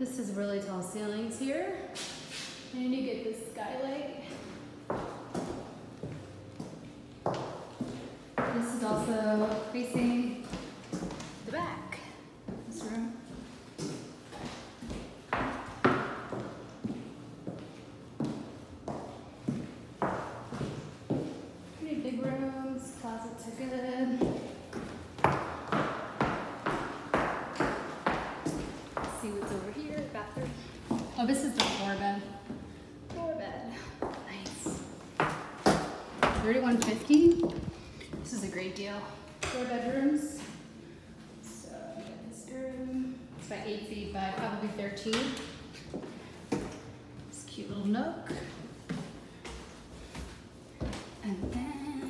This is really tall ceilings here. And you get this skylight. This is also facing the back. This room. Pretty big rooms, closets are good. Let's see what's over here, bathroom. Oh, this is the floor bed. Floor bed, nice. $31.50. This is a great deal. 4 bedrooms. So you got this room. It's about 8 feet by probably 13. This cute little nook. And then,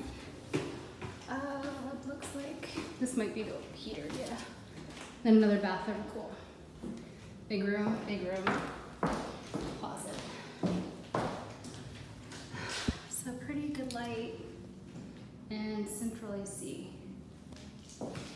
it looks like this might be the heater, yeah. Then another bathroom, cool. Big room, closet. So pretty good light and central AC.